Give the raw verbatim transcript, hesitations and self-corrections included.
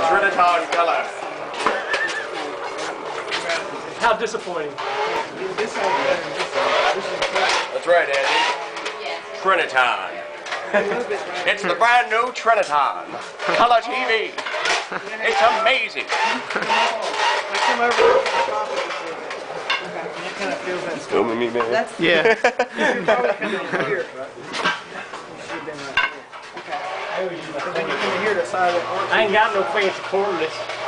Triniton color. How disappointing. That's right, Andy. Triniton. It's the brand new Triniton. Color T V. It's amazing. I come over here for the coffee before this. And it kind of feels that. Filming me, man? That's Yeah. you should probably come in here. You should have been right here. Okay. Then you come in here to the side of the arch. I ain't got no fancy cordless.